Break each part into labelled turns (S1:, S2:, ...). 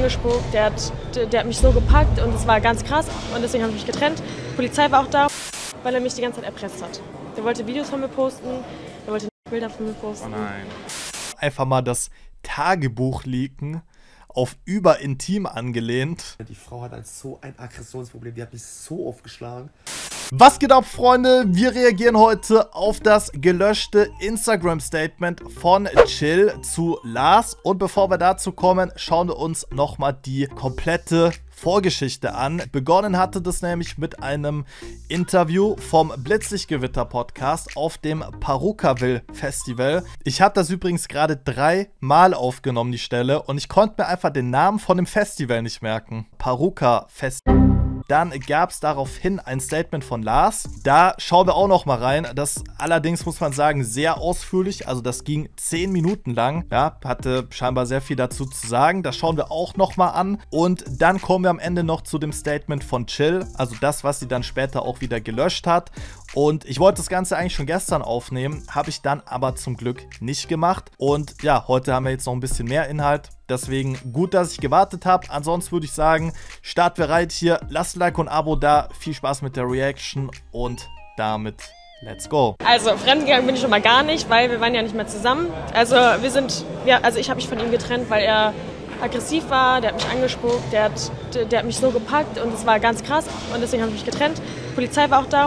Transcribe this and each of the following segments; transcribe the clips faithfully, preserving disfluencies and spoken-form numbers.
S1: angespuckt, der hat, der, der hat mich so gepackt und es war ganz krass und deswegen habe ich mich getrennt. Die Polizei war auch da, weil er mich die ganze Zeit erpresst hat. Der wollte Videos von mir posten, der wollte Bilder von mir posten.
S2: Oh nein.
S3: Einfach mal das Tagebuch leaken, auf überintim angelehnt.
S4: Die Frau hat halt so ein Aggressionsproblem, die hat mich so oft geschlagen.
S3: Was geht ab, Freunde? Wir reagieren heute auf das gelöschte Instagram-Statement von Chill zu Lars. Und bevor wir dazu kommen, schauen wir uns nochmal die komplette Vorgeschichte an. Begonnen hatte das nämlich mit einem Interview vom Blitzlichtgewitter-Podcast auf dem Parukaville-Festival. Ich habe das übrigens gerade dreimal aufgenommen, die Stelle, und ich konnte mir einfach den Namen von dem Festival nicht merken. Paruka-Festival. Dann gab es daraufhin ein Statement von Lars. Da schauen wir auch noch mal rein. Das allerdings, muss man sagen, sehr ausführlich. Also das ging zehn Minuten lang. Ja, hatte scheinbar sehr viel dazu zu sagen. Das schauen wir auch noch mal an. Und dann kommen wir am Ende noch zu dem Statement von Chill. Also das, was sie dann später auch wieder gelöscht hat. Und ich wollte das Ganze eigentlich schon gestern aufnehmen. Habe ich dann aber zum Glück nicht gemacht. Und ja, heute haben wir jetzt noch ein bisschen mehr Inhalt. Deswegen gut, dass ich gewartet habe. Ansonsten würde ich sagen, starten wir rein hier. Lasst ein Like und ein Abo da. Viel Spaß mit der Reaction und damit let's go.
S1: Also fremdgegangen bin ich schon mal gar nicht, weil wir waren ja nicht mehr zusammen. Also wir sind, ja, also ich habe mich von ihm getrennt, weil er aggressiv war, der hat mich angespuckt, der hat, der, der hat mich so gepackt und es war ganz krass und deswegen habe ich mich getrennt. Die Polizei war auch da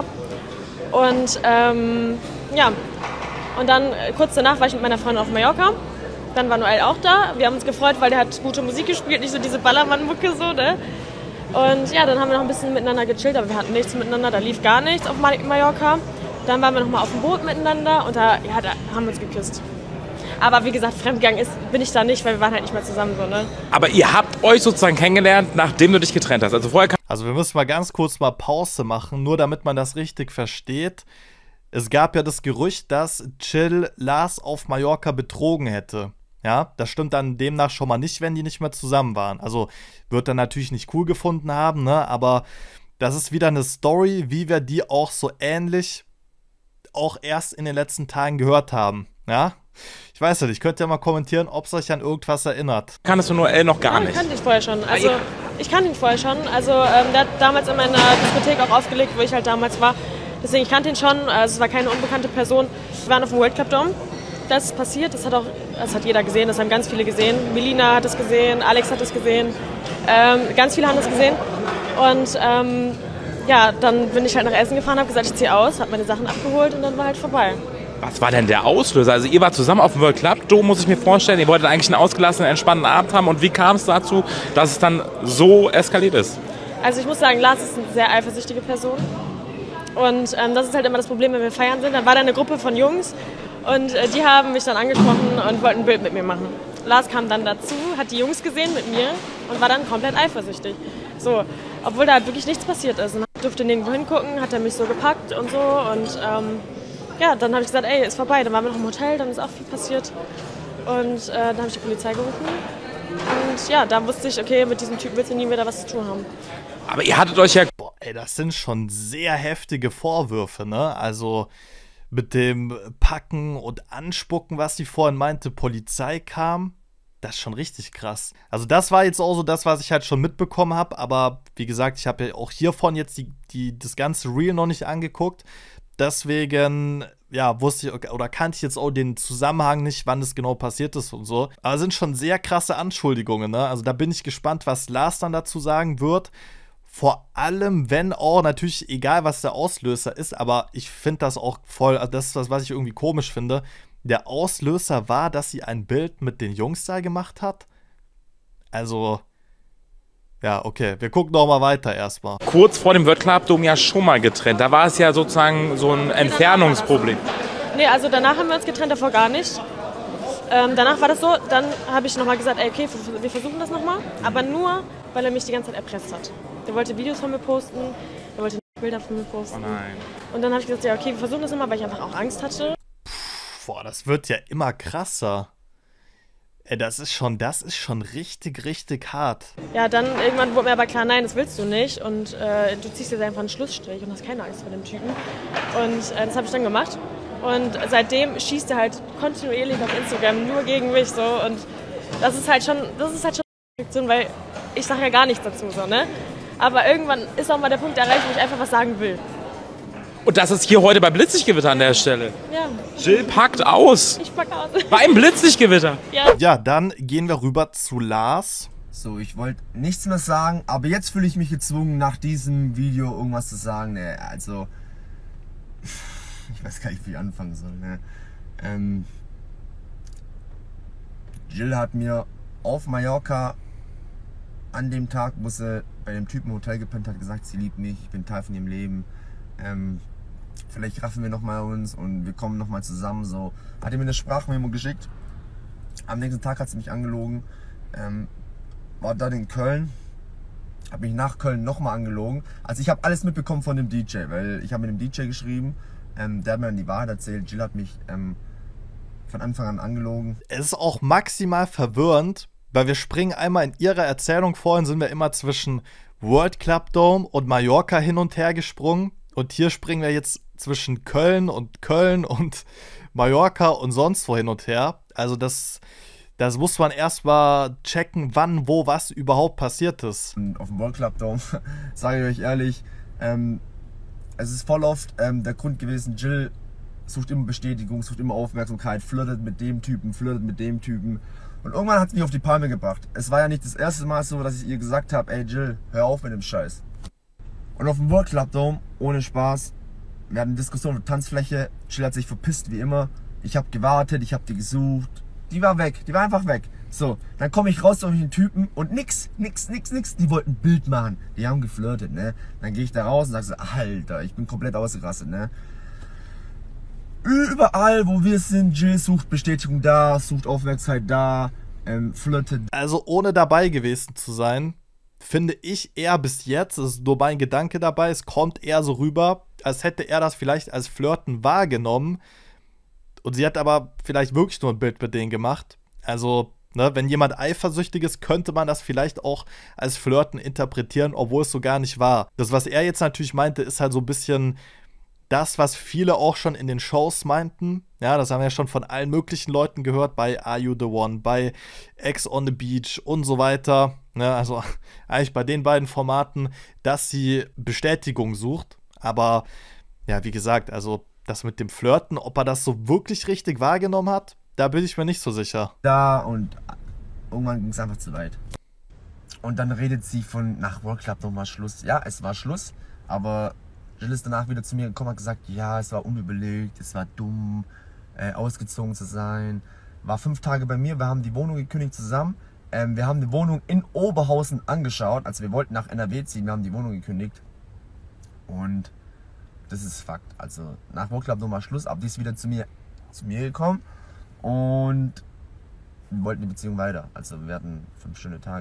S1: und ähm, ja, und dann kurz danach war ich mit meiner Freundin auf Mallorca. Dann war Noel auch da. Wir haben uns gefreut, weil der hat gute Musik gespielt, nicht so diese Ballermann-Mucke so, ne? Und ja, dann haben wir noch ein bisschen miteinander gechillt, aber wir hatten nichts miteinander, da lief gar nichts auf Mallorca. Dann waren wir noch mal auf dem Boot miteinander und da, ja, da haben wir uns geküsst. Aber wie gesagt, fremdgegangen ist, bin ich da nicht, weil wir waren halt nicht mehr zusammen, so, ne?
S2: Aber ihr habt euch sozusagen kennengelernt, nachdem du dich getrennt hast. Also vorher kam
S3: Also wir müssen mal ganz kurz mal Pause machen, nur damit man das richtig versteht. Es gab ja das Gerücht, dass Chill Lars auf Mallorca betrogen hätte. Ja, das stimmt dann demnach schon mal nicht, wenn die nicht mehr zusammen waren. Also wird er natürlich nicht cool gefunden haben, ne? Aber das ist wieder eine Story, wie wir die auch so ähnlich auch erst in den letzten Tagen gehört haben. Ja, ich weiß nicht, ich könnte ja mal kommentieren, ob es euch an irgendwas erinnert.
S2: kanntest du Noel noch gar
S1: Ja,
S2: nicht.
S1: ich kannte ihn vorher schon. Also ich kannte ihn vorher schon. Also ähm, der hat damals in meiner Diskothek auch aufgelegt, wo ich halt damals war. Deswegen, ich kannte ihn schon. Also es war keine unbekannte Person. Wir waren auf dem World Club Dome. Das ist passiert, das hat auch, das hat jeder gesehen, das haben ganz viele gesehen. Melina hat es gesehen, Alex hat es gesehen, ähm, ganz viele haben das gesehen. Und ähm, ja, dann bin ich halt nach Essen gefahren, habe gesagt, ich ziehe aus, habe meine Sachen abgeholt und dann war halt vorbei.
S2: Was war denn der Auslöser? Also ihr wart zusammen auf dem World Club, so muss ich mir vorstellen. Ihr wolltet eigentlich einen ausgelassenen, entspannten Abend haben. Und wie kam es dazu, dass es dann so eskaliert ist?
S1: Also ich muss sagen, Lars ist eine sehr eifersüchtige Person. Und ähm, das ist halt immer das Problem, wenn wir feiern sind. Dann war da eine Gruppe von Jungs. Und äh, die haben mich dann angesprochen und wollten ein Bild mit mir machen. Lars kam dann dazu, hat die Jungs gesehen mit mir und war dann komplett eifersüchtig. So, obwohl da wirklich nichts passiert ist. Und ich durfte nirgendwo hingucken, hat er mich so gepackt und so. Und ähm, ja, dann habe ich gesagt, ey, ist vorbei. Dann waren wir noch im Hotel, dann ist auch viel passiert. Und äh, dann habe ich die Polizei gerufen. Und ja, da wusste ich, okay, mit diesem Typ willst du nie wieder was zu tun haben.
S2: Aber ihr hattet euch ja...
S3: Boah, ey, das sind schon sehr heftige Vorwürfe, ne? Also mit dem Packen und Anspucken, was sie vorhin meinte, Polizei kam, das ist schon richtig krass. Also das war jetzt auch so das, was ich halt schon mitbekommen habe, aber wie gesagt, ich habe ja auch hiervon jetzt die, die, das ganze Reel noch nicht angeguckt, deswegen, ja, wusste ich oder kannte ich jetzt auch den Zusammenhang nicht, wann das genau passiert ist und so. Aber es sind schon sehr krasse Anschuldigungen, ne? Also da bin ich gespannt, was Lars dann dazu sagen wird. Vor allem, wenn auch, natürlich egal, was der Auslöser ist, aber ich finde das auch voll, also das ist das, was ich irgendwie komisch finde. Der Auslöser war, dass sie ein Bild mit den Jungs da gemacht hat. Also, ja, okay, wir gucken noch mal weiter erstmal.
S2: Kurz vor dem World Club Dome ja schon mal getrennt. Da war es ja sozusagen so ein Entfernungsproblem.
S1: Nee, also danach haben wir uns getrennt, davor gar nicht. Ähm, danach war das so, dann habe ich nochmal gesagt, ey, okay, wir versuchen das nochmal. Aber nur, weil er mich die ganze Zeit erpresst hat. Der wollte Videos von mir posten, der wollte Bilder von mir posten.
S2: Oh nein.
S1: Und dann habe ich gesagt, ja, okay, wir versuchen das nochmal, weil ich einfach auch Angst hatte.
S3: Boah, das wird ja immer krasser. Ey, das ist schon, das ist schon richtig, richtig hart.
S1: Ja, dann irgendwann wurde mir aber klar, nein, das willst du nicht. Und äh, du ziehst jetzt einfach einen Schlussstrich und hast keine Angst vor dem Typen. Und äh, das habe ich dann gemacht. Und seitdem schießt er halt kontinuierlich auf Instagram nur gegen mich so. Und das ist halt schon, das ist halt schon Weil ich sage ja gar nichts dazu, so, ne? Aber irgendwann ist auch mal der Punkt erreicht, wo ich einfach was sagen will.
S2: Und das ist hier heute bei Blitzlichtgewitter an der Stelle.
S1: Ja.
S2: Jill packt aus.
S1: Ich pack aus.
S2: Beim Blitzlichtgewitter.
S1: Ja.
S3: Ja, dann gehen wir rüber zu Lars.
S4: So, ich wollte nichts mehr sagen, aber jetzt fühle ich mich gezwungen, nach diesem Video irgendwas zu sagen. Ne, also, ich weiß gar nicht, wie ich anfangen soll. Ne? Ähm, Jill hat mir auf Mallorca an dem Tag, wo sie bei dem Typen im Hotel gepennt hat, gesagt, sie liebt mich, ich bin Teil von ihrem Leben. Ähm, vielleicht raffen wir nochmal uns und wir kommen nochmal zusammen. So, hat ihr mir eine Sprachmemo geschickt. Am nächsten Tag hat sie mich angelogen. Ähm, war dann in Köln, habe mich nach Köln nochmal angelogen. Also ich habe alles mitbekommen von dem D J, weil ich habe mit dem D J geschrieben, ähm, der hat mir dann die Wahrheit erzählt. Jill hat mich ähm, von Anfang an angelogen.
S3: Es ist auch maximal verwirrend, weil wir springen einmal in ihrer Erzählung, vorhin sind wir immer zwischen World Club Dome und Mallorca hin und her gesprungen. Und hier springen wir jetzt zwischen Köln und Köln und Mallorca und sonst wo hin und her. Also das, das muss man erstmal checken, wann, wo, was überhaupt passiert ist.
S4: Und auf dem World Club Dome, sage ich euch ehrlich, ähm, es ist voll oft ähm, der Grund gewesen, Jill sucht immer Bestätigung, sucht immer Aufmerksamkeit, flirtet mit dem Typen, flirtet mit dem Typen. Und irgendwann hat es mich auf die Palme gebracht. Es war ja nicht das erste Mal so, dass ich ihr gesagt habe, ey Jill, hör auf mit dem Scheiß. Und auf dem World Club Dome, ohne Spaß, wir hatten eine Diskussion auf der Tanzfläche, Jill hat sich verpisst wie immer. Ich habe gewartet, ich habe die gesucht, die war weg, die war einfach weg. So, dann komme ich raus auf den Typen und nix, nix, nix, nix, die wollten ein Bild machen, die haben geflirtet, ne. Dann gehe ich da raus und sage so, Alter, ich bin komplett ausgerastet, ne. Überall, wo wir sind, Jill sucht Bestätigung da, sucht Aufmerksamkeit da, ähm, flirtet.
S3: Also ohne dabei gewesen zu sein, finde ich eher bis jetzt, das ist nur mein Gedanke dabei, es kommt eher so rüber, als hätte er das vielleicht als Flirten wahrgenommen und sie hat aber vielleicht wirklich nur ein Bild mit denen gemacht. Also, ne, wenn jemand eifersüchtig ist, könnte man das vielleicht auch als Flirten interpretieren, obwohl es so gar nicht war. Das, was er jetzt natürlich meinte, ist halt so ein bisschen das, was viele auch schon in den Shows meinten. Ja, das haben wir ja schon von allen möglichen Leuten gehört, bei Are You The One, bei Ex on the Beach und so weiter. Ja, also eigentlich bei den beiden Formaten, dass sie Bestätigung sucht. Aber ja, wie gesagt, also das mit dem Flirten, ob er das so wirklich richtig wahrgenommen hat, da bin ich mir nicht so sicher.
S4: Da und irgendwann ging es einfach zu weit. Und dann redet sie von, nach World Club nochmal Schluss. Ja, es war Schluss, aber Jill ist danach wieder zu mir gekommen und hat gesagt, ja, es war unüberlegt, es war dumm, äh, ausgezogen zu sein. War fünf Tage bei mir, wir haben die Wohnung gekündigt zusammen. Ähm, wir haben die Wohnung in Oberhausen angeschaut, also wir wollten nach N R W ziehen, wir haben die Wohnung gekündigt. Und das ist Fakt. Also nach World Club nochmal Schluss, aber die ist wieder zu mir, zu mir gekommen und wir wollten die Beziehung weiter. Also wir hatten fünf schöne Tage.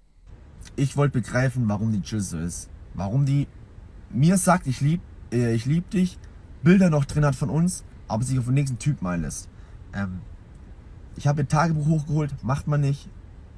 S4: Ich wollte begreifen, warum die Jill so ist. Warum die mir sagt, ich lieb, äh, ich lieb dich, Bilder noch drin hat von uns, aber sich auf den nächsten Typ einlässt. Ähm, ich habe ihr Tagebuch hochgeholt, macht man nicht,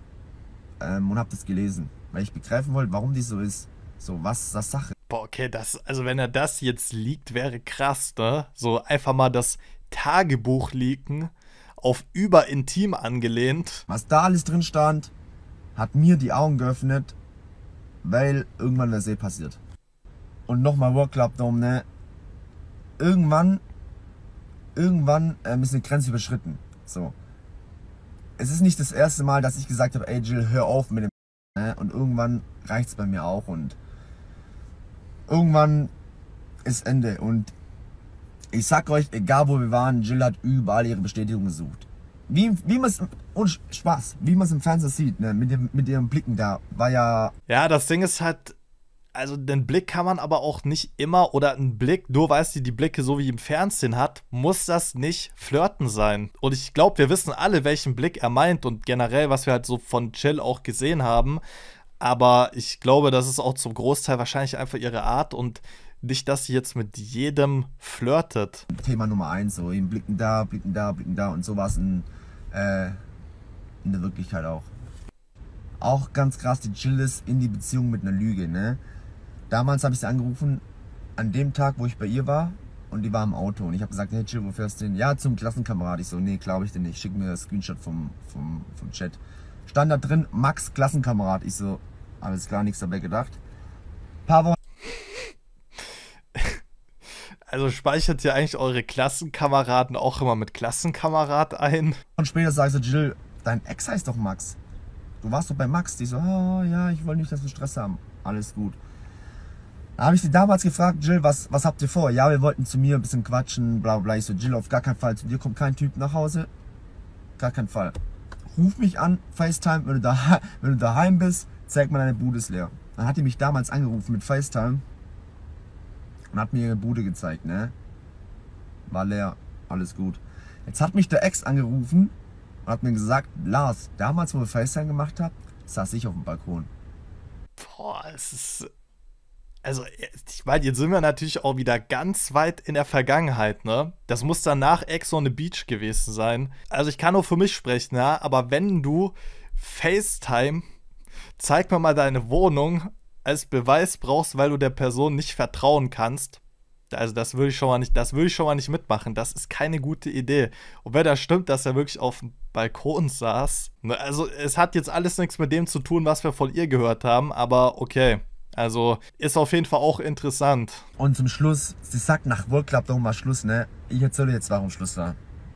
S4: ähm, und habe das gelesen, weil ich begreifen wollte, warum die so ist. So, was ist das Sache?
S3: Boah, okay, das, also wenn er das jetzt leakt, wäre krass, ne? So einfach mal das Tagebuch leaken, auf überintim angelehnt.
S4: Was da alles drin stand, hat mir die Augen geöffnet, weil irgendwann der See passiert. Und nochmal World Club Dome, ne? Irgendwann, irgendwann ähm, ist eine Grenze überschritten. So. Es ist nicht das erste Mal, dass ich gesagt habe, ey Jill, hör auf mit dem, ne? Und irgendwann reicht's bei mir auch und irgendwann ist Ende. Und ich sag euch, egal wo wir waren, Jill hat überall ihre Bestätigung gesucht. Wie, wie man es, ohne Spaß, wie man es im Fernsehen sieht, ne? Mit, dem, mit ihren Blicken da, war ja...
S3: Ja, das Ding ist halt, also den Blick kann man aber auch nicht immer, oder ein Blick, nur weil sie die Blicke so wie im Fernsehen hat, muss das nicht Flirten sein. Und ich glaube, wir wissen alle, welchen Blick er meint und generell, was wir halt so von Jill auch gesehen haben. Aber ich glaube, das ist auch zum Großteil wahrscheinlich einfach ihre Art und nicht, dass sie jetzt mit jedem flirtet.
S4: Thema Nummer eins, so eben blicken da, blicken da, blicken da und so war es in, äh, in der Wirklichkeit auch. Auch ganz krass, die Jill ist in die Beziehung mit einer Lüge, ne? Damals habe ich sie angerufen, an dem Tag, wo ich bei ihr war, und die war im Auto. Und ich habe gesagt, hey Jill, wo fährst du hin? Ja, zum Klassenkamerad. Ich so, nee, glaube ich dir nicht. Schick mir das Screenshot vom, vom, vom Chat. stand da drin, Max Klassenkamerad. Ich so, alles klar, nichts dabei gedacht. Ein paar Wochen.
S3: Also speichert ihr eigentlich eure Klassenkameraden auch immer mit Klassenkamerad ein?
S4: Und später sag ich so, Jill, dein Ex heißt doch Max. Du warst doch bei Max. Die so, oh ja, ich wollte nicht, dass wir Stress haben. Alles gut. Da habe ich sie damals gefragt, Jill, was, was habt ihr vor? Ja, wir wollten zu mir ein bisschen quatschen, bla bla. Ich so, Jill, auf gar keinen Fall. Zu dir kommt kein Typ nach Hause. Gar keinen Fall. Ruf mich an, FaceTime, wenn du, da, wenn du daheim bist, zeig mal, deine Bude ist leer. Dann hat die mich damals angerufen mit FaceTime und hat mir ihre Bude gezeigt, ne? War leer, alles gut. Jetzt hat mich der Ex angerufen und hat mir gesagt, Lars, damals, wo wir FaceTime gemacht haben, saß ich auf dem Balkon.
S3: Boah, es ist... Also, ich meine, jetzt sind wir natürlich auch wieder ganz weit in der Vergangenheit, ne? Das muss dann nach Ex on the Beach gewesen sein. Also, ich kann nur für mich sprechen, ja, aber wenn du FaceTime, zeig mir mal deine Wohnung, als Beweis brauchst, weil du der Person nicht vertrauen kannst, also das würde ich schon mal nicht, das würde ich schon mal nicht mitmachen. Das ist keine gute Idee. Und wenn das stimmt, dass er wirklich auf dem Balkon saß, ne, also es hat jetzt alles nichts mit dem zu tun, was wir von ihr gehört haben, aber okay. Also, ist auf jeden Fall auch interessant.
S4: Und zum Schluss, sie sagt nach World Club doch mal Schluss, ne? Ich erzähle jetzt, warum Schluss war.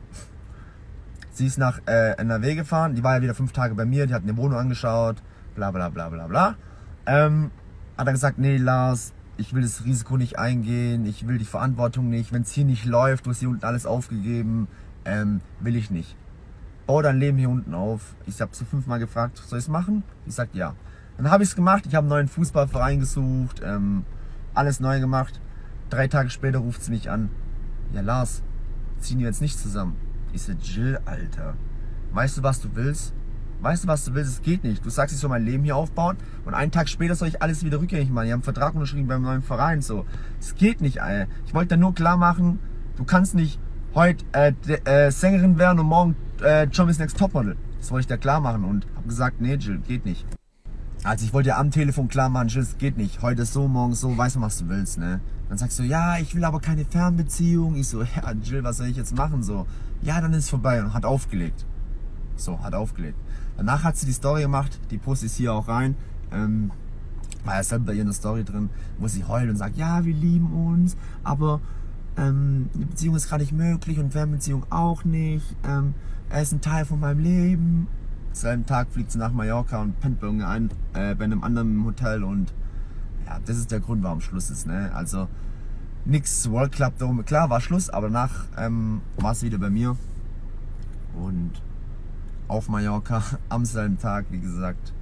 S4: Sie ist nach äh, N R W gefahren, die war ja wieder fünf Tage bei mir, die hat eine Wohnung angeschaut, bla bla bla bla bla. Ähm, hat er gesagt, nee Lars, ich will das Risiko nicht eingehen, ich will die Verantwortung nicht, wenn es hier nicht läuft, du hast hier unten alles aufgegeben, ähm, will ich nicht. Bau dein Leben hier unten auf. Ich habe sie fünfmal gefragt, soll ich es machen? Ich sag ja. Dann habe ich es gemacht, ich habe einen neuen Fußballverein gesucht, ähm, alles neu gemacht. Drei Tage später ruft sie mich an. Ja Lars, ziehen wir jetzt nicht zusammen. Ich so, Jill, Alter, weißt du, was du willst? Weißt du, was du willst? Es geht nicht. Du sagst, ich soll mein Leben hier aufbauen und einen Tag später soll ich alles wieder rückgängig machen. Ich habe einen Vertrag unterschrieben beim neuen Verein. So, es geht nicht, Alter. Ich wollte da nur klar machen, du kannst nicht heute äh, äh, Sängerin werden und morgen äh, Germany's Next Topmodel. Das wollte ich da klar machen und habe gesagt, nee, Jill, geht nicht. Also ich wollte ja am Telefon klar machen, Jill, es geht nicht. Heute ist so, morgen so, weißt du, was du willst, ne? Dann sagst du, ja, ich will aber keine Fernbeziehung. Ich so, ja, Jill, was soll ich jetzt machen? So, ja, dann ist es vorbei und hat aufgelegt. So, hat aufgelegt. Danach hat sie die Story gemacht, die poste ich hier auch rein. Ähm, war ja selber bei ihr in der Story drin, wo sie heult und sagt, ja, wir lieben uns, aber ähm, eine Beziehung ist gerade nicht möglich und Fernbeziehung auch nicht. Ähm, er ist ein Teil von meinem Leben. Am selben Tag fliegt sie nach Mallorca und pennt bei, ein, äh, bei einem anderen Hotel und ja, das ist der Grund, warum Schluss ist, ne? Also nix World Club darum, klar war Schluss, aber danach ähm, war es wieder bei mir und auf Mallorca am selben Tag, wie gesagt.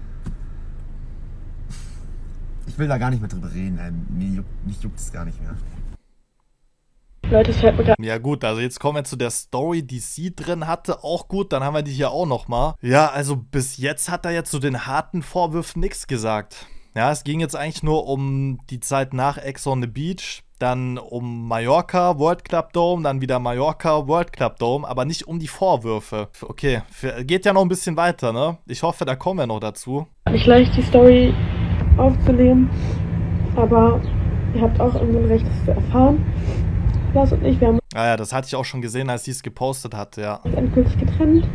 S4: Ich will da gar nicht mehr drüber reden, ey. Mir juckt, mich juckt es gar nicht mehr.
S1: Leute, es fällt mir gerade.
S3: Ja gut, also jetzt kommen wir zu der Story, die sie drin hatte. Auch gut, dann haben wir die hier auch nochmal. Ja, also bis jetzt hat er jetzt zu den harten Vorwürfen nichts gesagt. Ja, es ging jetzt eigentlich nur um die Zeit nach Ex on the Beach, dann um Mallorca, World Club Dome, dann wieder Mallorca, World Club Dome, aber nicht um die Vorwürfe. Okay, geht ja noch ein bisschen weiter, ne? Ich hoffe, da kommen wir noch dazu.
S1: Nicht leicht, die Story aufzunehmen, aber ihr habt auch irgendwo ein Recht, das zu erfahren. Lars und ich, wir haben
S3: Ah ja, das hatte ich auch schon gesehen, als sie es gepostet hatte, ja.
S1: uns endgültig getrennt.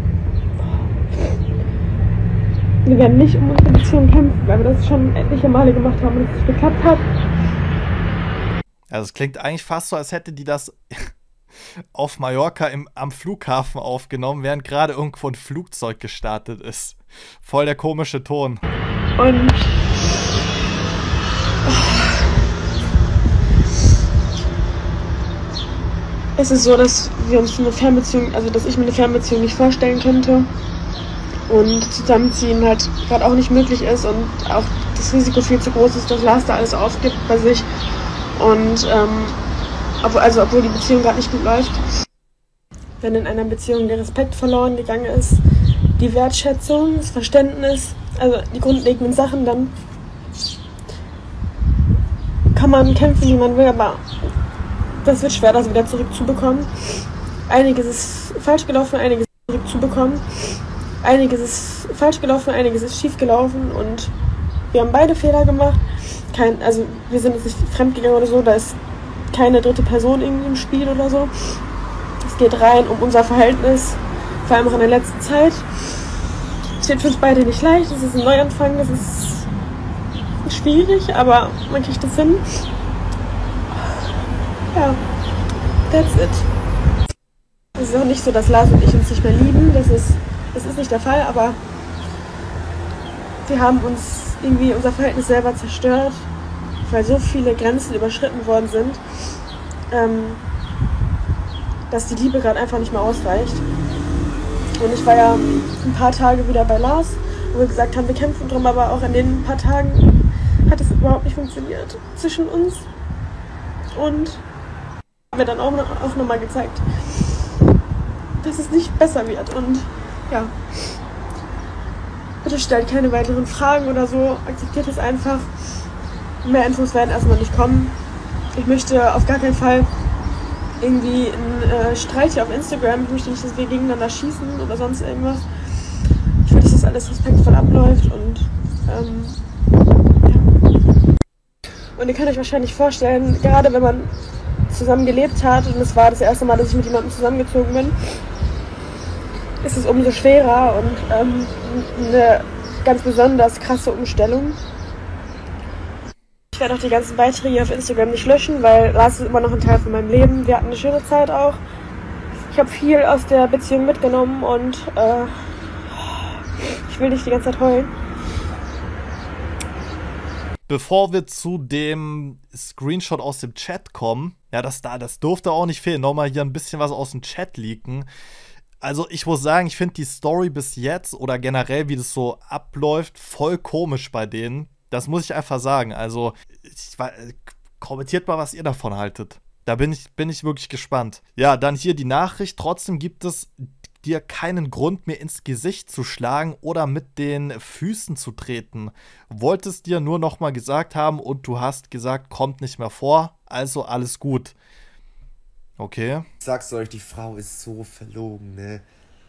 S1: Wir werden nicht um unsere Beziehung kämpfen, weil wir das schon etliche Male gemacht haben und es nicht geklappt hat.
S3: Also es klingt eigentlich fast so, als hätte die das auf Mallorca im, am Flughafen aufgenommen, während gerade irgendwo ein Flugzeug gestartet ist. Voll der komische Ton.
S1: Und es ist so, dass wir uns eine Fernbeziehung, also dass ich mir eine Fernbeziehung nicht vorstellen könnte und Zusammenziehen halt gerade auch nicht möglich ist und auch das Risiko viel zu groß ist, dass Lars da alles aufgibt bei sich und ähm, obwohl, also obwohl die Beziehung gerade nicht gut läuft. Wenn in einer Beziehung der Respekt verloren gegangen ist, die Wertschätzung, das Verständnis, also die grundlegenden Sachen, dann kann man kämpfen, wie man will, aber das wird schwer, das wieder zurückzubekommen. Einiges ist falsch gelaufen, einiges zurückzubekommen. Einiges ist falsch gelaufen, einiges ist schief gelaufen und wir haben beide Fehler gemacht. Kein, also wir sind jetzt nicht fremdgegangen oder so, da ist keine dritte Person irgendwie im Spiel oder so. Es geht rein um unser Verhältnis, vor allem auch in der letzten Zeit. wird für uns beide nicht leicht, das ist ein Neuanfang, das ist schwierig, aber man kriegt das hin. Ja, that's it. Es ist auch nicht so, dass Lars und ich uns nicht mehr lieben, das ist, das ist nicht der Fall, aber wir haben uns irgendwie unser Verhältnis selber zerstört, weil so viele Grenzen überschritten worden sind, ähm, dass die Liebe gerade einfach nicht mehr ausreicht. Und ich war ja ein paar Tage wieder bei Lars, wo wir gesagt haben, wir kämpfen drum, aber auch in den paar Tagen hat es überhaupt nicht funktioniert zwischen uns. Und haben wir dann auch, noch, auch nochmal gezeigt, dass es nicht besser wird. Und ja, bitte stellt keine weiteren Fragen oder so, akzeptiert es einfach. Mehr Infos werden erstmal nicht kommen. Ich möchte auf gar keinen Fall irgendwie einen äh, Streit hier auf Instagram. Ich möchte nicht, dass wir gegeneinander schießen oder sonst irgendwas. Ich will, dass das alles respektvoll abläuft und ähm, ja. Und ihr könnt euch wahrscheinlich vorstellen, gerade wenn man zusammen gelebt hat, und es war das erste Mal, dass ich mit jemandem zusammengezogen bin, ist es umso schwerer und ähm, eine ganz besonders krasse Umstellung. Ich werde auch die ganzen Beiträge hier auf Instagram nicht löschen, weil Lars ist immer noch ein Teil von meinem Leben. Wir hatten eine schöne Zeit auch. Ich habe viel aus der Beziehung mitgenommen und äh, ich will nicht die ganze Zeit heulen.
S3: Bevor wir zu dem Screenshot aus dem Chat kommen, ja, das da, das durfte auch nicht fehlen, nochmal hier ein bisschen was aus dem Chat leaken. Also ich muss sagen, ich finde die Story bis jetzt oder generell, wie das so abläuft, voll komisch bei denen. Das muss ich einfach sagen. Also, ich, kommentiert mal, was ihr davon haltet. Da bin ich, bin ich wirklich gespannt. Ja, dann hier die Nachricht. Trotzdem gibt es dir keinen Grund, mir ins Gesicht zu schlagen oder mit den Füßen zu treten. Wolltest dir nur noch mal gesagt haben und du hast gesagt, kommt nicht mehr vor. Also alles gut. Okay.
S4: Ich sag's euch, die Frau ist so verlogen, ne?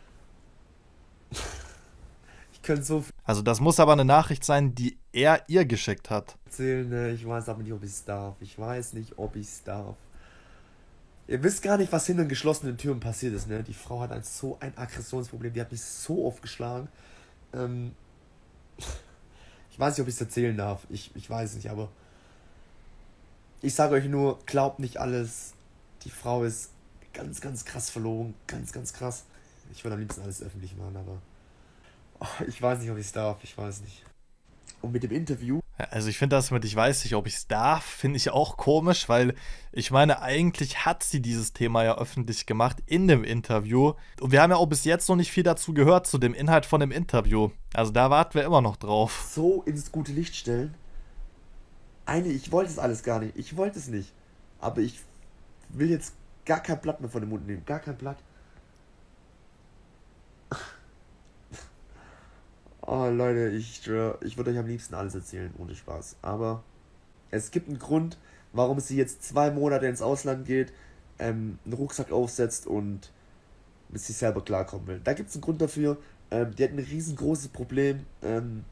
S4: Ich könnte so viel
S3: Also das muss aber eine Nachricht sein, die er ihr geschickt hat.
S4: erzählen, ne? Ich weiß aber nicht, ob ich's darf. Ich weiß nicht, ob ich's darf. Ihr wisst gar nicht, was hinter geschlossenen Türen passiert ist, ne? Die Frau hat ein, so ein Aggressionsproblem, die hat mich so oft geschlagen. Ähm, ich weiß nicht, ob ich's erzählen darf. Ich, ich weiß nicht, aber ich sage euch nur, glaubt nicht alles. Die Frau ist ganz, ganz krass verlogen. Ganz, ganz krass. Ich würde am liebsten alles öffentlich machen, aber oh, ich weiß nicht, ob ich es darf. Ich weiß nicht. Und mit dem Interview.
S3: Also ich finde das mit, ich weiß nicht, ob ich es darf, finde ich auch komisch, weil ich meine, eigentlich hat sie dieses Thema ja öffentlich gemacht in dem Interview. Und wir haben ja auch bis jetzt noch nicht viel dazu gehört, zu dem Inhalt von dem Interview. Also da warten wir immer noch drauf.
S4: So ins gute Licht stellen. Eine, ich wollte es alles gar nicht. Ich wollte es nicht. Aber ich will jetzt gar kein Blatt mehr von dem Mund nehmen. Gar kein Blatt. Oh Leute, ich ich würde euch am liebsten alles erzählen, ohne Spaß. Aber es gibt einen Grund, warum sie jetzt zwei Monate ins Ausland geht, ähm, einen Rucksack aufsetzt und mit sich selber klarkommen will. Da gibt es einen Grund dafür. Ähm, die hat ein riesengroßes Problem. Ähm,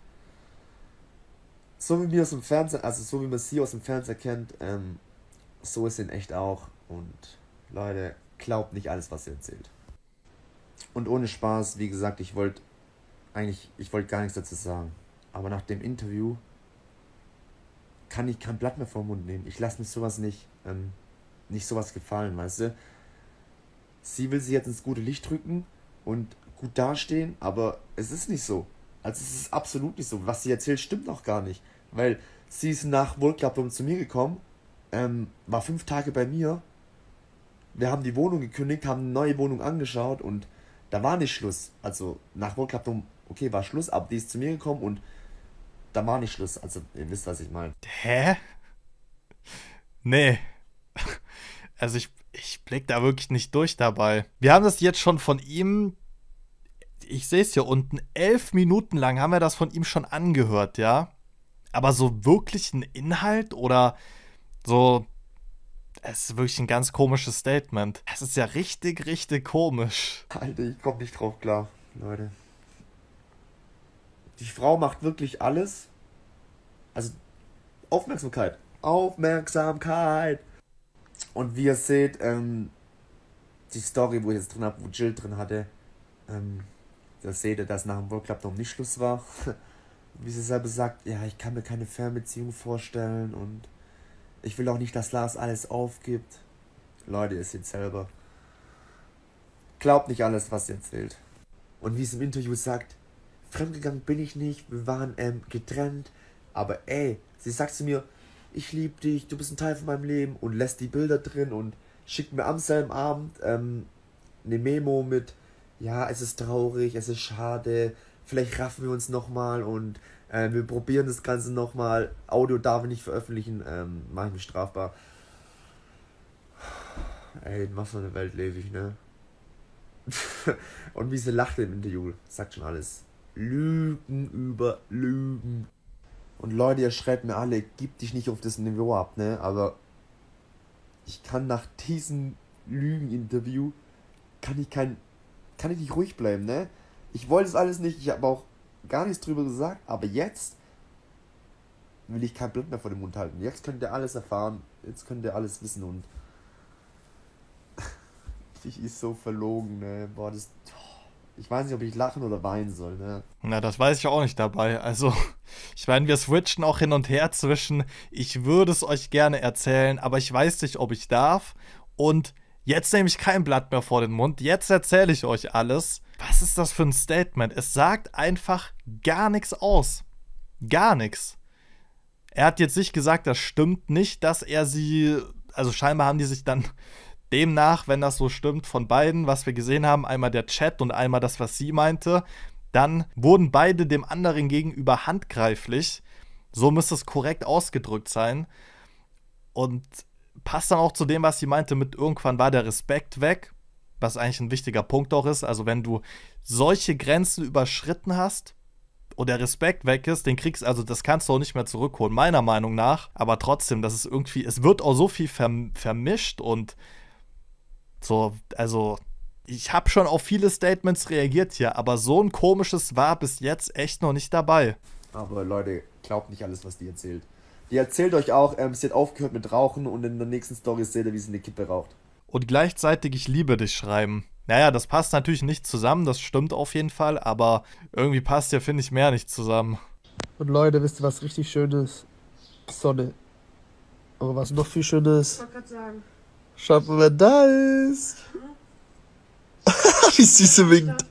S4: so wie wir aus dem Fernseher, also so wie man sie aus dem Fernseher kennt, ähm, so ist sie in echt auch. Und Leute, glaubt nicht alles, was sie erzählt. Und ohne Spaß, wie gesagt, ich wollte eigentlich, ich wollte gar nichts dazu sagen. Aber nach dem Interview kann ich kein Blatt mehr vom Mund nehmen. Ich lasse mir sowas nicht, ähm, nicht sowas gefallen, weißt du. Sie will sie jetzt ins gute Licht drücken und gut dastehen, aber es ist nicht so. Also es ist absolut nicht so. Was sie erzählt, stimmt noch gar nicht. Weil sie ist nach World Club zu mir gekommen, ähm, war fünf Tage bei mir. Wir haben die Wohnung gekündigt, haben eine neue Wohnung angeschaut und da war nicht Schluss. Also nach World Club, okay, war Schluss, aber die ist zu mir gekommen und da war nicht Schluss. Also ihr wisst, was ich meine.
S3: Hä? Nee. Also ich, ich blick da wirklich nicht durch dabei. Wir haben das jetzt schon von ihm, ich sehe es hier unten, elf Minuten lang haben wir das von ihm schon angehört, ja? Aber so wirklich ein Inhalt oder so, es ist wirklich ein ganz komisches Statement. Es ist ja richtig, richtig komisch.
S4: Alter, ich komm nicht drauf klar, Leute. Die Frau macht wirklich alles. Also, Aufmerksamkeit. Aufmerksamkeit. Und wie ihr seht, ähm, die Story, wo ich jetzt drin habe, wo Jill drin hatte, ähm, Da seht ihr, dass nach dem World Club Dome nicht Schluss war. Wie sie selber sagt, ja, ich kann mir keine Fernbeziehung vorstellen und ich will auch nicht, dass Lars alles aufgibt. Leute, ihr seht selber. Glaubt nicht alles, was sie erzählt. Und wie es im Interview sagt, fremdgegangen bin ich nicht, wir waren ähm, getrennt, aber ey, sie sagt zu mir, ich liebe dich, du bist ein Teil von meinem Leben und lässt die Bilder drin und schickt mir am selben Abend ähm, eine Memo mit, ja, es ist traurig, es ist schade, vielleicht raffen wir uns nochmal und äh, wir probieren das Ganze nochmal, Audio darf ich nicht veröffentlichen, ähm, mache ich mich strafbar. Ey, in was für eine Welt lebe ich, ne? Und wie sie lachte im Interview, sagt schon alles. Lügen über Lügen. Und Leute, ihr schreibt mir alle, gib dich nicht auf das Niveau ab, ne? Aber ich kann nach diesem Lügen-Interview, kann ich kein, kann ich nicht ruhig bleiben, ne? Ich wollte es alles nicht, ich habe auch gar nichts drüber gesagt, aber jetzt will ich kein Blatt mehr vor den Mund halten. Jetzt könnt ihr alles erfahren, jetzt könnt ihr alles wissen und ich ist so verlogen, ne? Boah, das... Ich weiß nicht, ob ich lachen oder weinen soll, ne?
S3: Na, das weiß ich auch nicht dabei. Also, ich meine, wir switchen auch hin und her zwischen, ich würde es euch gerne erzählen, aber ich weiß nicht, ob ich darf. Und jetzt nehme ich kein Blatt mehr vor den Mund. Jetzt erzähle ich euch alles. Was ist das für ein Statement? Es sagt einfach gar nichts aus. Gar nichts. Er hat jetzt nicht gesagt, das stimmt nicht, dass er sie... Also scheinbar haben die sich dann... Demnach, wenn das so stimmt, von beiden, was wir gesehen haben, einmal der Chat und einmal das, was sie meinte, dann wurden beide dem anderen gegenüber handgreiflich. So müsste es korrekt ausgedrückt sein. Und passt dann auch zu dem, was sie meinte, mit irgendwann war der Respekt weg, was eigentlich ein wichtiger Punkt auch ist. Also wenn du solche Grenzen überschritten hast und der Respekt weg ist, den kriegst also das kannst du auch nicht mehr zurückholen, meiner Meinung nach. Aber trotzdem, das ist irgendwie, es wird auch so viel verm- vermischt und so, also, ich habe schon auf viele Statements reagiert hier, aber so ein komisches war bis jetzt echt noch nicht dabei.
S4: Aber Leute, glaubt nicht alles, was die erzählt. Die erzählt euch auch, ähm, sie hat aufgehört mit Rauchen und in der nächsten Story seht ihr, wie sie eine Kippe raucht.
S3: Und gleichzeitig ich liebe dich schreiben. Naja, das passt natürlich nicht zusammen, das stimmt auf jeden Fall, aber irgendwie passt ja, finde ich, mehr nicht zusammen.
S5: Und Leute, wisst ihr, was richtig schön ist? Sonne. Aber was noch viel schöner ist?
S1: Ich wollte gerade sagen.
S5: Schaut mal, wer da ist. Wie süß sie winkt.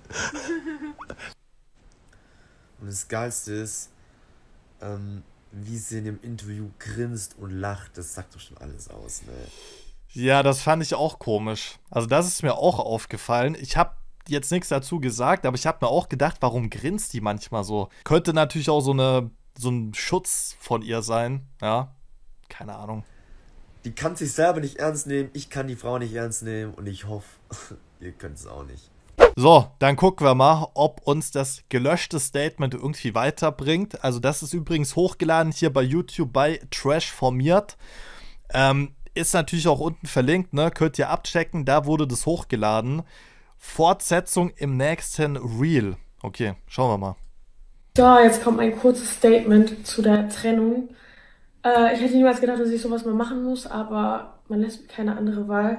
S4: Und das Geilste ist, ähm, wie sie in dem Interview grinst und lacht, das sagt doch schon alles aus, ne?
S3: Ja, das fand ich auch komisch. Also das ist mir auch aufgefallen. Ich habe jetzt nichts dazu gesagt, aber ich habe mir auch gedacht, warum grinst die manchmal so? Könnte natürlich auch so, eine, so ein Schutz von ihr sein, ja? Keine Ahnung.
S4: Die kann sich selber nicht ernst nehmen, ich kann die Frau nicht ernst nehmen und ich hoffe, ihr könnt es auch nicht.
S3: So, dann gucken wir mal, ob uns das gelöschte Statement irgendwie weiterbringt. Also das ist übrigens hochgeladen hier bei YouTube bei Trashformiert. Ähm, ist natürlich auch unten verlinkt, ne? Könnt ihr abchecken, da wurde das hochgeladen. Fortsetzung im nächsten Reel. Okay, schauen wir mal.
S1: So, jetzt kommt ein kurzes Statement zu der Trennung. Äh, ich hätte niemals gedacht, dass ich sowas mal machen muss, aber man lässt mir keine andere Wahl.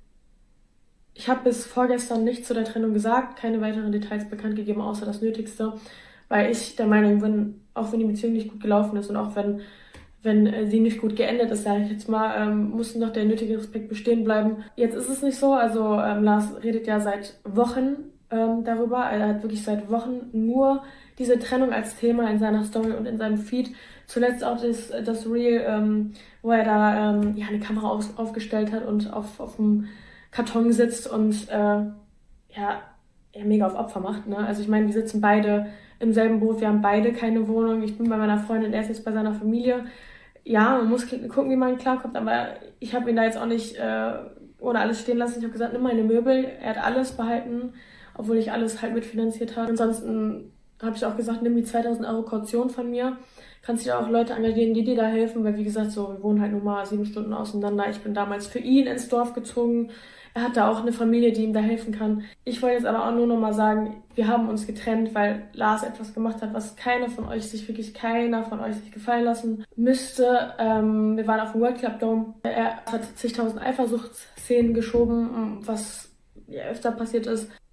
S1: Ich habe bis vorgestern nichts zu der Trennung gesagt, keine weiteren Details bekannt gegeben, außer das Nötigste, weil ich der Meinung bin, auch wenn die Beziehung nicht gut gelaufen ist und auch wenn, wenn äh, sie nicht gut geendet ist, sage ich jetzt mal, ähm, muss noch der nötige Respekt bestehen bleiben. Jetzt ist es nicht so, also ähm, Lars redet ja seit Wochen ähm, darüber, er hat wirklich seit Wochen nur diese Trennung als Thema in seiner Story und in seinem Feed. Zuletzt auch das, das Reel, ähm, wo er da ähm, ja, eine Kamera auf, aufgestellt hat und auf, auf dem Karton sitzt und äh, ja, er mega auf Opfer macht. Ne? Also ich meine, wir sitzen beide im selben Boot, wir haben beide keine Wohnung. Ich bin bei meiner Freundin, er ist jetzt bei seiner Familie. Ja, man muss gucken, wie man klarkommt, aber ich habe ihn da jetzt auch nicht äh, ohne alles stehen lassen. Ich habe gesagt, nimm meine Möbel, er hat alles behalten, obwohl ich alles halt mitfinanziert habe. Ansonsten habe ich auch gesagt, nimm die zweitausend Euro Kaution von mir. Kannst dir auch Leute engagieren, die dir da helfen, weil wie gesagt, so, wir wohnen halt nur mal sieben Stunden auseinander. Ich bin damals für ihn ins Dorf gezogen. Er hat da auch eine Familie, die ihm da helfen kann. Ich wollte jetzt aber auch nur noch mal sagen, wir haben uns getrennt, weil Lars etwas gemacht hat, was keiner von euch sich, wirklich keiner von euch sich gefallen lassen müsste. Ähm, wir waren auf dem World Club Dome. Er hat zigtausend Eifersuchtsszenen geschoben, was ja öfter passiert ist.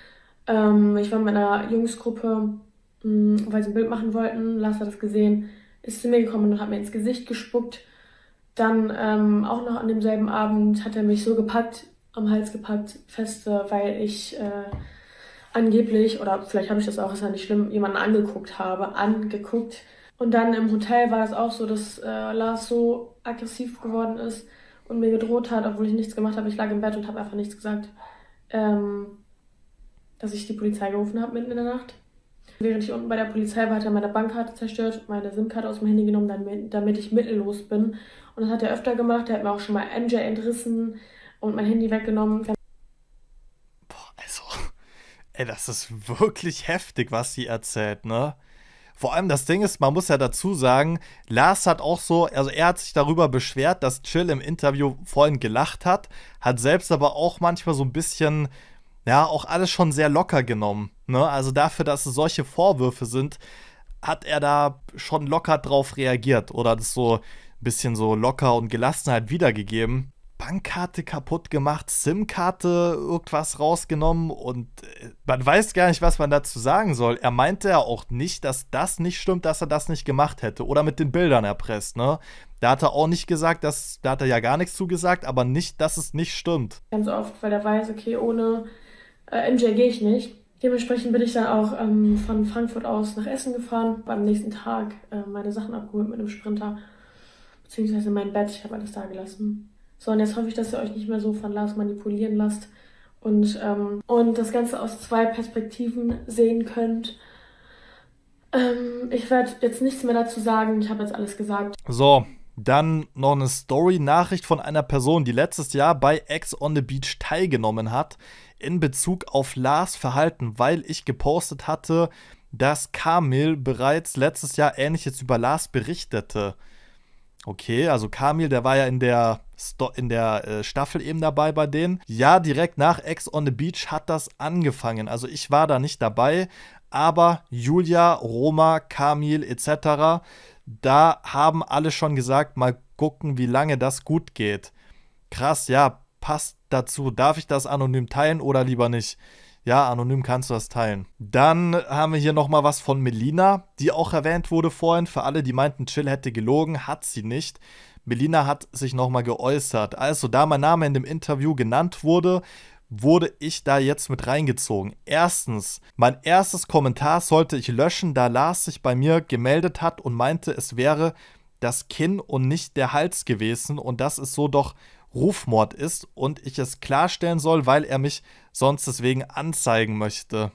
S1: Ähm, ich war mit einer Jungsgruppe, mh, weil sie ein Bild machen wollten. Lars hat das gesehen, ist zu mir gekommen und hat mir ins Gesicht gespuckt. Dann ähm, auch noch an demselben Abend hat er mich so gepackt, am Hals gepackt, feste, weil ich äh, angeblich, oder vielleicht habe ich das auch, ist ja nicht schlimm, jemanden angeguckt habe, angeguckt. Und dann im Hotel war das auch so, dass äh, Lars so aggressiv geworden ist und mir gedroht hat, obwohl ich nichts gemacht habe. Ich lag im Bett und habe einfach nichts gesagt, ähm, dass ich die Polizei gerufen habe mitten in der Nacht. Während ich unten bei der Polizei war, hat er meine Bankkarte zerstört, meine SIM-Karte aus dem Handy genommen, damit, damit ich mittellos bin. Und das hat er öfter gemacht. Er hat mir auch schon mal M J entrissen und mein Handy weggenommen.
S3: Boah, also, ey, das ist wirklich heftig, was sie erzählt, ne? Vor allem das Ding ist, man muss ja dazu sagen, Lars hat auch so, also er hat sich darüber beschwert, dass Chill im Interview vorhin gelacht hat, hat selbst aber auch manchmal so ein bisschen, ja, auch alles schon sehr locker genommen, ne? Also dafür, dass es solche Vorwürfe sind, hat er da schon locker drauf reagiert oder das so ein bisschen so locker und gelassen halt wiedergegeben. Bankkarte kaputt gemacht, SIM-Karte irgendwas rausgenommen und äh, man weiß gar nicht, was man dazu sagen soll. Er meinte ja auch nicht, dass das nicht stimmt, dass er das nicht gemacht hätte oder mit den Bildern erpresst, ne? Da hat er auch nicht gesagt, dass, da hat er ja gar nichts zugesagt, aber nicht, dass es nicht stimmt.
S1: Ganz oft, weil er weiß, okay, ohne äh, M J gehe ich nicht. Dementsprechend bin ich dann auch ähm, von Frankfurt aus nach Essen gefahren, am nächsten Tag äh, meine Sachen abgeholt mit einem Sprinter, beziehungsweise mein Bett, ich habe alles da gelassen. So, und jetzt hoffe ich, dass ihr euch nicht mehr so von Lars manipulieren lasst und, ähm, und das Ganze aus zwei Perspektiven sehen könnt. Ähm, ich werde jetzt nichts mehr dazu sagen, ich habe jetzt alles gesagt.
S3: So, dann noch eine Story-Nachricht von einer Person, die letztes Jahr bei Ex on the Beach teilgenommen hat, in Bezug auf Lars Verhalten, weil ich gepostet hatte, dass Kamil bereits letztes Jahr Ähnliches über Lars berichtete. Okay, also Kamil, der war ja in der, Sto in der äh, Staffel eben dabei bei denen. Ja, direkt nach Ex on the Beach hat das angefangen. Also ich war da nicht dabei, aber Julia, Roma, Kamil et cetera, da haben alle schon gesagt, mal gucken, wie lange das gut geht. Krass, ja, passt dazu. Darf ich das anonym teilen oder lieber nicht? Ja, anonym kannst du das teilen. Dann haben wir hier nochmal was von Melina, die auch erwähnt wurde vorhin. Für alle, die meinten, Chill hätte gelogen, hat sie nicht. Melina hat sich nochmal geäußert. Also, da mein Name in dem Interview genannt wurde, wurde ich da jetzt mit reingezogen. Erstens, mein erstes Kommentar sollte ich löschen, da Lars sich bei mir gemeldet hat und meinte, es wäre das Kinn und nicht der Hals gewesen und das ist so doch Rufmord ist und ich es klarstellen soll, weil er mich sonst deswegen anzeigen möchte.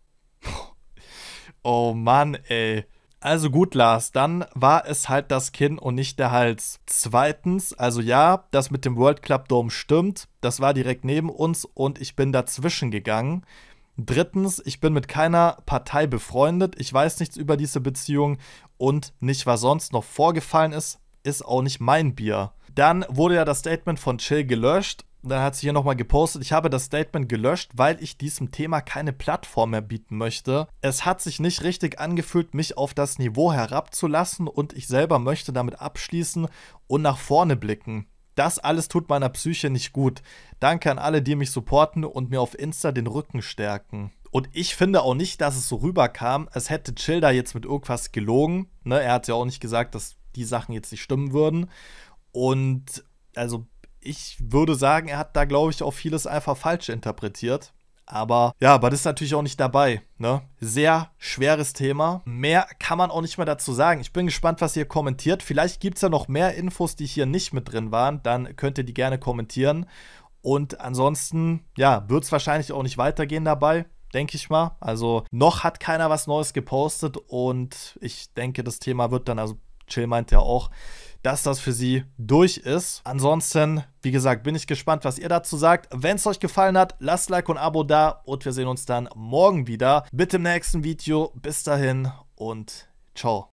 S3: Oh Mann, ey. Also gut, Lars, dann war es halt das Kinn und nicht der Hals. Zweitens, also ja, das mit dem World Club Dome stimmt. Das war direkt neben uns und ich bin dazwischen gegangen. Drittens, ich bin mit keiner Partei befreundet. Ich weiß nichts über diese Beziehung und nicht, was sonst noch vorgefallen ist, ist auch nicht mein Bier. Dann wurde ja das Statement von Chill gelöscht. Dann hat sie hier nochmal gepostet, ich habe das Statement gelöscht, weil ich diesem Thema keine Plattform mehr bieten möchte. Es hat sich nicht richtig angefühlt, mich auf das Niveau herabzulassen und ich selber möchte damit abschließen und nach vorne blicken. Das alles tut meiner Psyche nicht gut. Danke an alle, die mich supporten und mir auf Insta den Rücken stärken. Und ich finde auch nicht, dass es so rüberkam, als hätte Chill da jetzt mit irgendwas gelogen. Ne, er hat ja auch nicht gesagt, dass die Sachen jetzt nicht stimmen würden. Und also ich würde sagen, er hat da, glaube ich, auch vieles einfach falsch interpretiert. Aber ja, aber das ist natürlich auch nicht dabei, ne? Sehr schweres Thema. Mehr kann man auch nicht mehr dazu sagen. Ich bin gespannt, was ihr kommentiert. Vielleicht gibt es ja noch mehr Infos, die hier nicht mit drin waren. Dann könnt ihr die gerne kommentieren. Und ansonsten, ja, wird es wahrscheinlich auch nicht weitergehen dabei, denke ich mal. Also noch hat keiner was Neues gepostet. Und ich denke, das Thema wird dann, also Chill meint ja auch, dass das für sie durch ist. Ansonsten, wie gesagt, bin ich gespannt, was ihr dazu sagt. Wenn es euch gefallen hat, lasst Like und Abo da und wir sehen uns dann morgen wieder mit dem nächsten Video. Bis dahin und ciao.